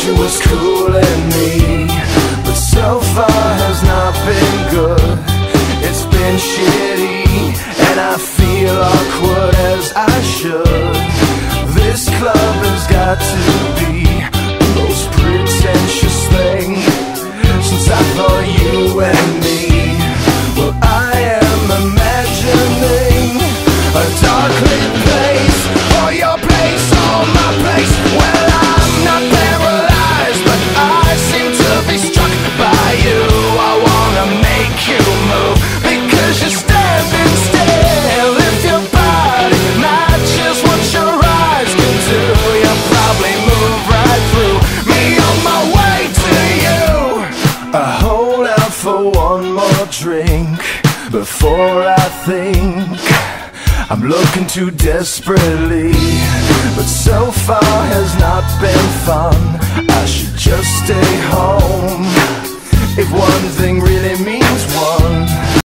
she was cooling me, but so far has not been good. It's been shitty, and I feel awkward as I should. This club has got to be the most pretentious thing since I thought you and me. Well, I am imagining a dark lit place, or your place, or my place. Well, I'm not paralyzed, but I seem to be struck by you. I wanna make you move, because you're standing still. If your body matches what your eyes can do, you'll probably move right through me on my way to you. I hold out for one more drink before I think I'm looking too desperately, but so far has not been fun. I should just stay home.